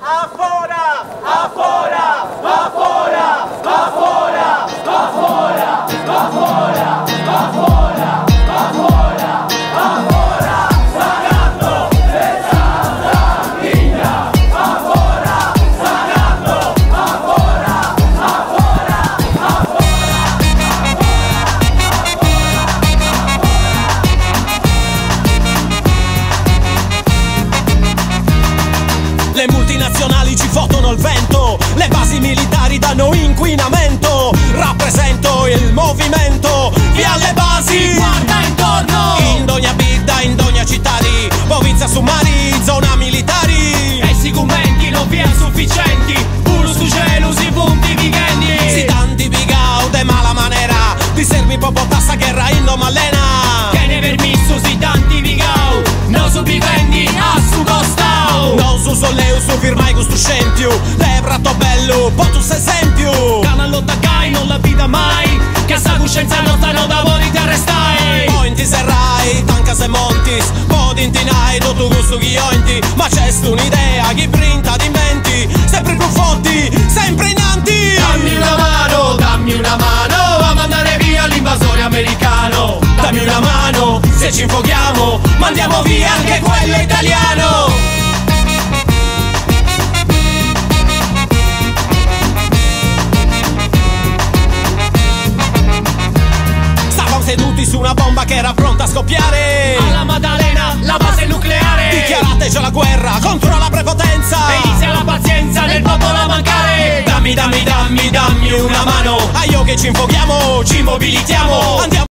Afora, afora, afora, afora, afora, afora, afora, afora, afora, sagando pesata linea, afora, sagando, afora, afora, Le multinazionali ci fottono il vento, le basi militari danno inquinamento. Rappresento il movimento, via le basi, guarda intorno, in ogni bidda, in ogni città di provincia su mari, zona militari. e sicuramente non vi è sufficienti, pure su cielo si punti weekendi. Si tanti bigau de mala manera, di servi proprio tassa guerra in malena. Che ne permesso si tanti vigau, non su vivendi a su costau. Non su solleu, su firmai questo scempio, le prato bello, potus esempio. Canallo taccai non la vita mai, che sa coscienza nostra non da voi ti arrestai. Poi inti serrai, tanca se montis, poi intinai tutto gusto ghionti. Ma c'è un'idea che printa di menti, sempre più forti, sempre in anti. Dammi una mano a mandare via l'invasore americano. Dammi una mano, se ci infuochiamo, mandiamo via anche quello italiano. Stavamo seduti su una bomba che era pronta a scoppiare. Alla Maddalena, la base nucleare. Dichiarate già la guerra contro la prepotenza. E inizia la pazienza del popolo a mancare. Dammi una mano, a io che ci infuochiamo, ci mobilitiamo, andiamo.